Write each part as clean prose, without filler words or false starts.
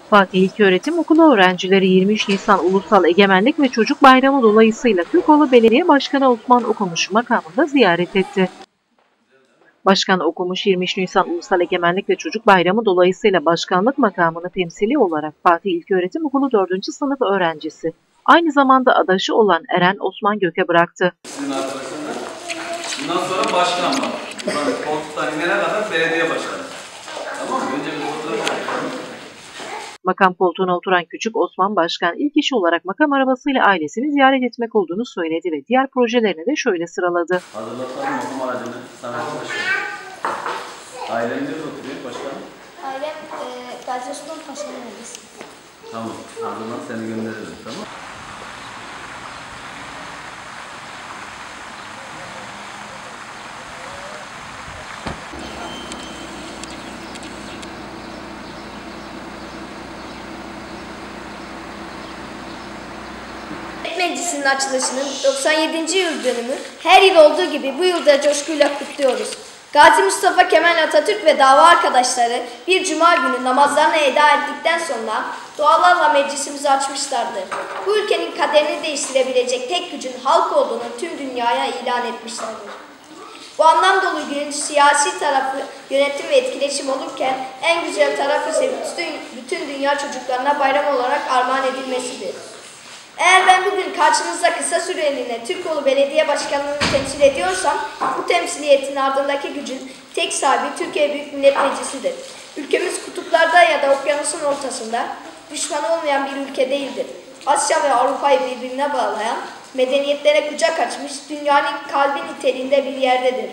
Fatih İlköğretim Okulu öğrencileri 23 Nisan Ulusal Egemenlik ve Çocuk Bayramı dolayısıyla Türkoğlu Belediye Başkanı Osman Okumuş makamında ziyaret etti. Başkan Okumuş 23 Nisan Ulusal Egemenlik ve Çocuk Bayramı dolayısıyla başkanlık makamını temsili olarak Fatih İlköğretim Okulu 4. sınıf öğrencisi, aynı zamanda adaşı olan Eren Osman Gök'e bıraktı. Sizin arkadaşınız. Bundan sonra başkan var. Koltuktan inene kadar belediye başkanı. Tamam mı? Önce bir fotoğraf çekelim. Makam koltuğuna oturan küçük Osman Başkan ilk işi olarak makam arabasıyla ailesini ziyaret etmek olduğunu söyledi ve diğer projelerini de şöyle sıraladı. Hazırlatalım makam aracını. Samet Başkan. Ailen nerede oturuyor başkanım? Ailem Gazi Osman Paşa'nın ailesi. Tamam. Ardından seni gönderirim. Tamam. Meclisinin açılışının 97. yıl dönümü her yıl olduğu gibi bu yılda coşkuyla kutluyoruz. Gazi Mustafa Kemal Atatürk ve dava arkadaşları bir cuma günü namazlarını eda ettikten sonra dualarla meclisimizi açmışlardır. Bu ülkenin kaderini değiştirebilecek tek gücün halk olduğunu tüm dünyaya ilan etmişlerdir. Bu anlam dolu günün siyasi tarafı yönetim ve etkileşim olurken en güzel tarafı ise bütün dünya çocuklarına bayram olarak armağan edilmesidir. Eğer ben bugün karşınızda kısa süreliğine Türkoğlu Belediye Başkanlığı'nı temsil ediyorsam, bu temsiliyetin ardındaki gücün tek sahibi Türkiye Büyük Millet Meclisi'dir. Ülkemiz kutuplarda ya da okyanusun ortasında düşman olmayan bir ülke değildir. Asya ve Avrupa'yı birbirine bağlayan, medeniyetlere kucak açmış, dünyanın kalbi niteliğinde bir yerdedir.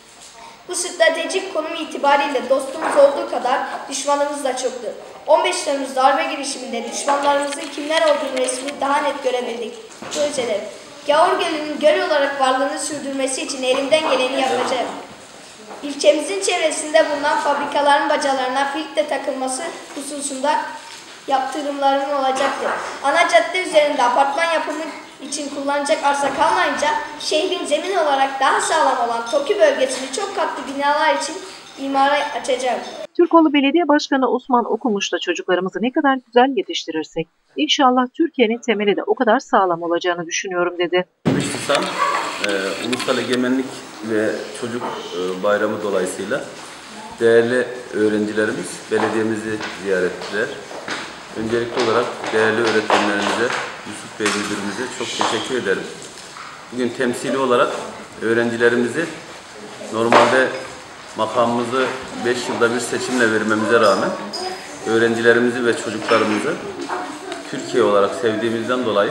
Bu stratejik konum itibariyle dostumuz olduğu kadar düşmanımız da çoktur. 15 Temmuz darbe girişiminde düşmanlarımızın kimler olduğunu resmi daha net görebildik. Projeler. Gavur Gölü'nün göl olarak varlığını sürdürmesi için elimden geleni yapacağım. İlçemizin çevresinde bulunan fabrikaların bacalarına filtre takılması hususunda yaptırımlarım olacaktır. Ana cadde üzerinde apartman yapımı için kullanacak arsa kalmayınca şehrin zemin olarak daha sağlam olan TOKİ bölgesini çok katlı binalar için imara açacağım. Türkoğlu Belediye Başkanı Osman Okumuş da çocuklarımızı ne kadar güzel yetiştirirsek inşallah Türkiye'nin temeli de o kadar sağlam olacağını düşünüyorum dedi. 23 Nisan Ulusal Egemenlik ve Çocuk Bayramı dolayısıyla değerli öğrencilerimiz belediyemizi ziyaret ettiler. Öncelikli olarak değerli öğretmenlerimize, Yusuf Bey müdürümüze çok teşekkür ederim. Bugün temsili olarak öğrencilerimizi normalde makamımızı 5 yılda bir seçimle vermemize rağmen öğrencilerimizi ve çocuklarımızı Türkiye olarak sevdiğimizden dolayı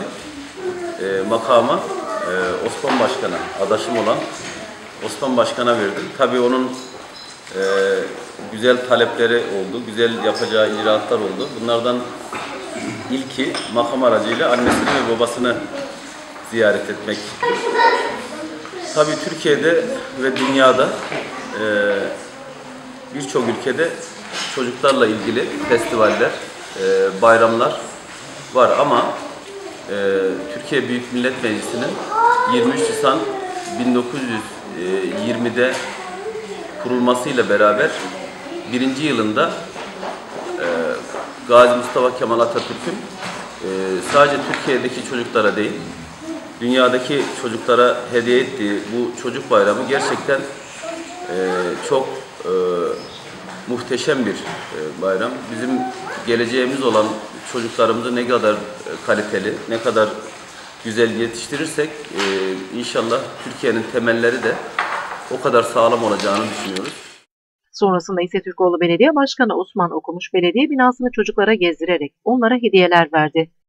makama Osman Başkan'a, adaşım olan Osman Başkan'a verdim. Tabii onun güzel talepleri oldu, güzel yapacağı icraatlar oldu. Bunlardan ilki makam aracıyla annesini ve babasını ziyaret etmek. Tabii Türkiye'de ve dünyada birçok ülkede çocuklarla ilgili festivaller, bayramlar var ama Türkiye Büyük Millet Meclisi'nin 23 Nisan 1920'de kurulmasıyla beraber 1. yılında Gazi Mustafa Kemal Atatürk'ün sadece Türkiye'deki çocuklara değil, dünyadaki çocuklara hediye ettiği bu çocuk bayramı gerçekten çok muhteşem bir bayram. Bizim geleceğimiz olan çocuklarımızı ne kadar kaliteli, ne kadar güzel yetiştirirsek inşallah Türkiye'nin temelleri de o kadar sağlam olacağını düşünüyoruz. Sonrasında ise Türkoğlu Belediye Başkanı Osman Okumuş belediye binasını çocuklara gezdirerek onlara hediyeler verdi.